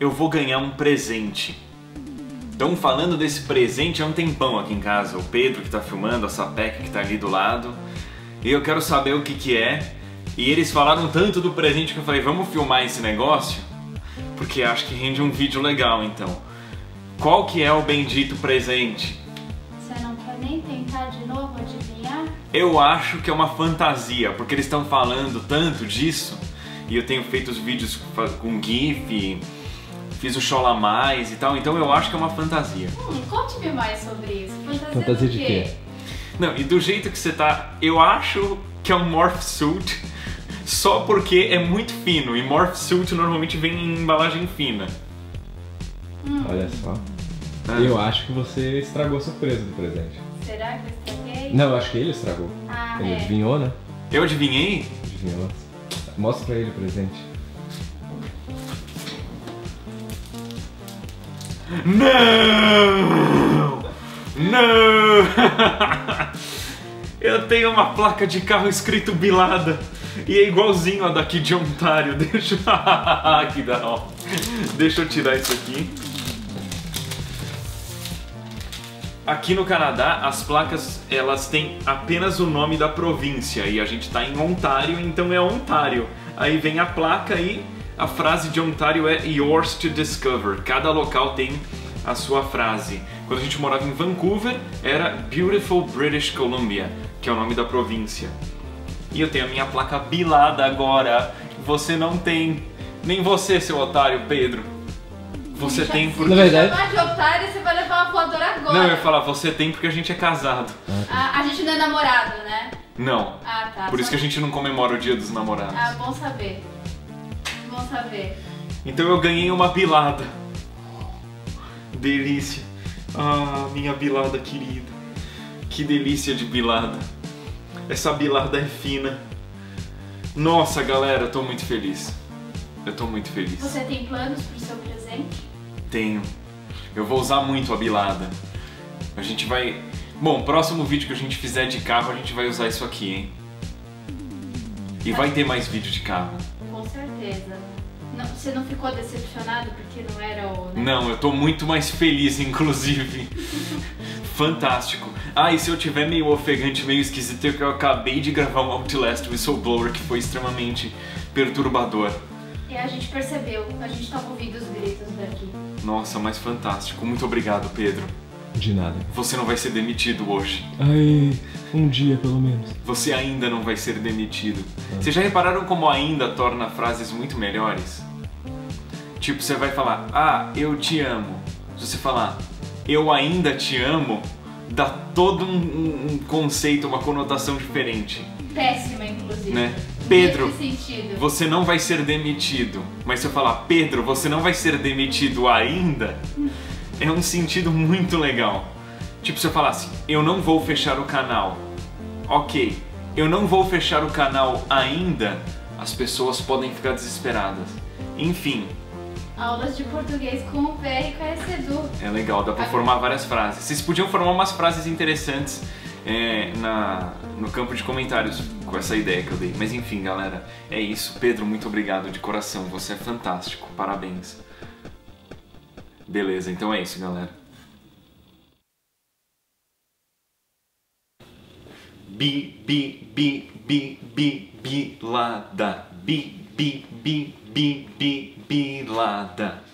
eu vou ganhar um presente. Estão falando desse presente há um tempão aqui em casa. O Pedro que tá filmando, a Sapec que tá ali do lado. E eu quero saber o que que é. E eles falaram tanto do presente que eu falei, vamos filmar esse negócio? Porque acho que rende um vídeo legal, então. Qual que é o bendito presente? Você não quer nem tentar de novo adivinhar? Eu acho que é uma fantasia, porque eles estão falando tanto disso. E eu tenho feito os vídeos com GIF, fiz o Chola Mais e tal, então eu acho que é uma fantasia. Conte-me mais sobre isso. Fantasia de quê? Não, e do jeito que você tá, eu acho que é um Morph Suit, só porque é muito fino, e Morph Suit normalmente vem em embalagem fina. Olha só. Eu acho que você estragou a surpresa do presente. Será que eu estraguei? Não, eu acho que ele estragou. Ah, Ele é. adivinhou, né? Eu adivinhei? Adivinhou. Mostra pra ele o presente. Não! Não! Eu tenho uma placa de carro escrito Bilada e é igualzinho a daqui de Ontário. Deixa... que da hora. Deixa eu tirar isso aqui. Aqui no Canadá, as placas elas têm apenas o nome da província e a gente tá em Ontário, então é Ontário. Aí vem a placa e a frase de Ontário é Yours to Discover. Cada local tem a sua frase. Quando a gente morava em Vancouver, era Beautiful British Columbia, que é o nome da província. E eu tenho a minha placa Bilada agora. Você não tem. Nem você, seu otário, Pedro. Você tem porque... Na verdade... Se chamar de otário, você vai levar uma voadora agora. Não, eu ia falar, você tem porque a gente é casado. A gente não é namorado, né? Não. Ah, tá. Por isso que a gente não comemora o Dia dos Namorados. Ah, bom saber. Bom saber. Então eu ganhei uma bilada. Delícia. Ah, minha bilada querida. Que delícia de bilada. Essa bilada é fina. Nossa, galera, eu tô muito feliz. Eu tô muito feliz. Você tem planos pro seu presente? Tenho. Eu vou usar muito a bilada. A gente vai... Bom, próximo vídeo que a gente fizer de carro, a gente vai usar isso aqui, hein? E vai ter mais vídeo de carro. Com certeza. Não, você não ficou decepcionado porque não era o... Né? Não, eu tô muito mais feliz, inclusive. Fantástico. Ah, e se eu tiver meio ofegante, meio esquisito, é que eu acabei de gravar um Outlast Whistleblower que foi extremamente perturbador. E a gente percebeu, a gente tava ouvindo os gritos daqui. Nossa, mas fantástico. Muito obrigado, Pedro. De nada. Você não vai ser demitido hoje. Ai, um dia pelo menos. Você ainda não vai ser demitido. Vocês já repararam como ainda torna frases muito melhores? Tipo, você vai falar, ah, eu te amo. Se você falar, eu ainda te amo, dá todo um conceito, uma conotação diferente. Péssima, inclusive. Né? Pedro, Nesse sentido. você não vai ser demitido. Mas se eu falar, Pedro, você não vai ser demitido ainda, é um sentido muito legal. Tipo, se eu falasse, eu não vou fechar o canal. Ok, eu não vou fechar o canal ainda, as pessoas podem ficar desesperadas. Enfim. Aulas de português com o PR e com a Edu. É legal, dá pra formar várias frases. Vocês podiam formar umas frases interessantes no campo de comentários com essa ideia que eu dei. Mas enfim, galera, é isso. Pedro, muito obrigado de coração. Você é fantástico. Parabéns. Beleza, então é isso, galera. Bilada. Bilada.